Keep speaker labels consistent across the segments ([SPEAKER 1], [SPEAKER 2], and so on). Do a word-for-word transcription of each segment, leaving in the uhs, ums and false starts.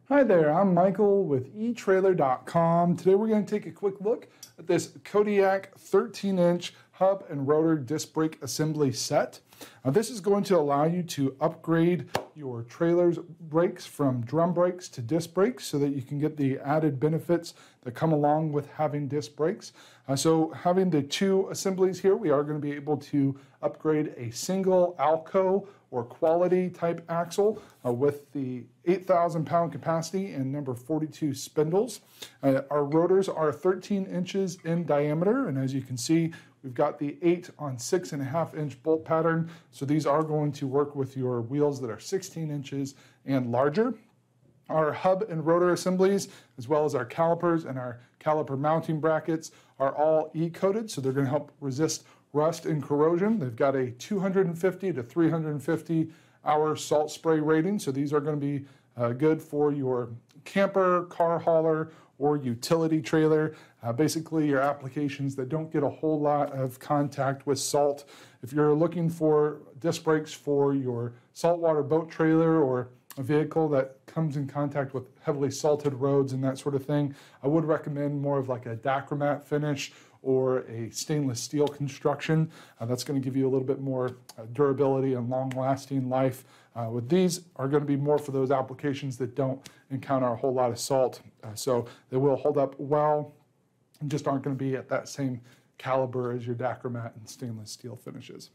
[SPEAKER 1] Hi there, I'm Michael with e trailer dot com. Today we're going to take a quick look at this Kodiak thirteen inch hub and rotor disc brake assembly set. Now, this is going to allow you to upgrade your trailer's brakes from drum brakes to disc brakes so that you can get the added benefits that come along with having disc brakes. Uh, so having the two assemblies here, we are going to be able to upgrade a single Alko or quality type axle uh, with the eight thousand pound capacity and number forty-two spindles. Uh, our rotors are thirteen inches in diameter, and as you can see, we've got the eight on six and a half inch bolt pattern. So these are going to work with your wheels that are sixteen inches and larger. Our hub and rotor assemblies, as well as our calipers and our caliper mounting brackets, are all E-coated, so they're going to help resist rust and corrosion. They've got a two hundred fifty to three hundred fifty hour salt spray rating, so these are going to be uh, good for your camper, car hauler, or utility trailer. Uh, basically your applications that don't get a whole lot of contact with salt. If you're looking for disc brakes for your saltwater boat trailer or a vehicle that comes in contact with heavily salted roads and that sort of thing, I would recommend more of like a Dacromet finish or a stainless steel construction. Uh, that's going to give you a little bit more uh, durability and long-lasting life. Uh, with these are going to be more for those applications that don't encounter a whole lot of salt. Uh, so they will hold up well and just aren't going to be at that same caliber as your Dacromet and stainless steel finishes.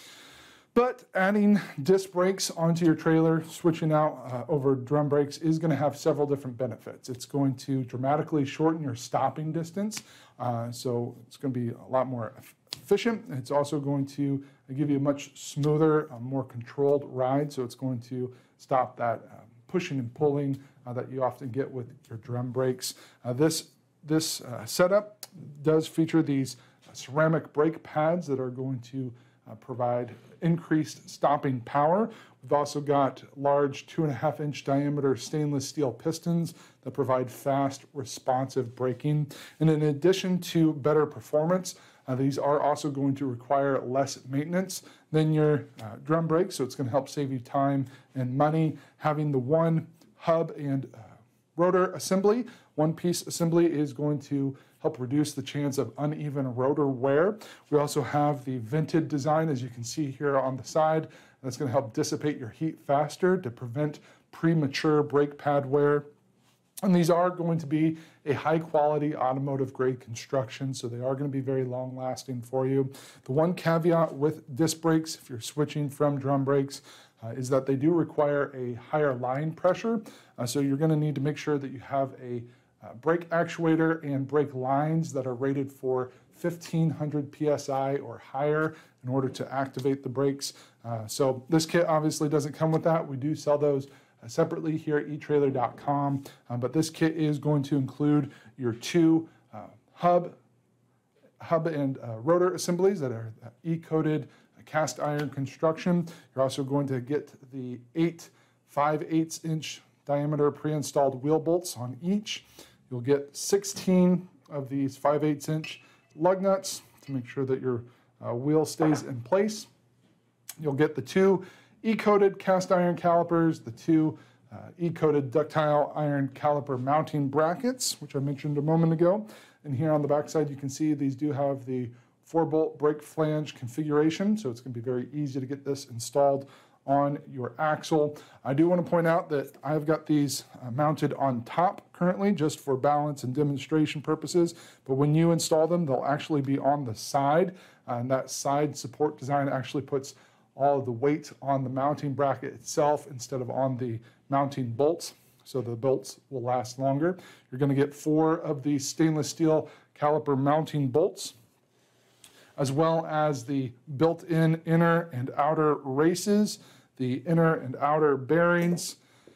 [SPEAKER 1] But adding disc brakes onto your trailer, switching out uh, over drum brakes, is going to have several different benefits. It's going to dramatically shorten your stopping distance, uh, so it's going to be a lot more efficient. It's also going to give you a much smoother, uh, more controlled ride, so it's going to stop that uh, pushing and pulling uh, that you often get with your drum brakes. Uh, this this uh, setup does feature these uh, ceramic brake pads that are going to Uh, provide increased stopping power. We've also got large two and a half inch diameter stainless steel pistons that provide fast, responsive braking. And in addition to better performance, uh, these are also going to require less maintenance than your uh, drum brakes, so it's going to help save you time and money. Having the one hub and uh, rotor assembly, one piece assembly, is going to help reduce the chance of uneven rotor wear. We also have the vented design, as you can see here on the side. That's going to help dissipate your heat faster to prevent premature brake pad wear. And these are going to be a high quality automotive grade construction, so they are going to be very long lasting for you. The one caveat with disc brakes, if you're switching from drum brakes, uh, is that they do require a higher line pressure. Uh, so you're going to need to make sure that you have a Uh, brake actuator and brake lines that are rated for fifteen hundred P S I or higher in order to activate the brakes. Uh, so this kit obviously doesn't come with that. We do sell those uh, separately here at e trailer dot com, uh, but this kit is going to include your two uh, hub, hub and uh, rotor assemblies that are E-coated uh, cast iron construction. You're also going to get the eight five eighths inch diameter pre-installed wheel bolts on each. You'll get sixteen of these five eighths inch lug nuts to make sure that your uh, wheel stays in place. You'll get the two E-coated cast iron calipers, the two uh, E-coated ductile iron caliper mounting brackets, which I mentioned a moment ago. And here on the back side, you can see these do have the four bolt brake flange configuration, so it's going to be very easy to get this installed on your axle. I do want to point out that I've got these uh, mounted on top currently just for balance and demonstration purposes, but when you install them, they'll actually be on the side, uh, and that side support design actually puts all of the weight on the mounting bracket itself instead of on the mounting bolts, so the bolts will last longer. You're going to get four of these stainless steel caliper mounting bolts, as well as the built-in inner and outer races, the inner and outer bearings.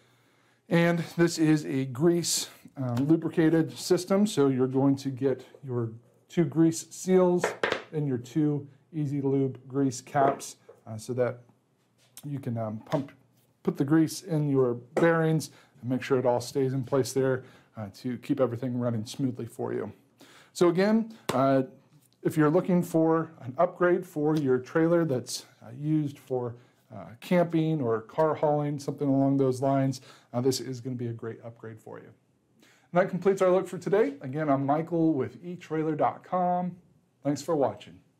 [SPEAKER 1] And this is a grease uh, lubricated system, so you're going to get your two grease seals and your two easy lube grease caps uh, so that you can um, pump, put the grease in your bearings and make sure it all stays in place there uh, to keep everything running smoothly for you. So again, uh, if you're looking for an upgrade for your trailer that's uh, used for uh, camping or car hauling, something along those lines, uh, this is going to be a great upgrade for you. And that completes our look for today. Again, I'm Michael with e trailer dot com. Thanks for watching.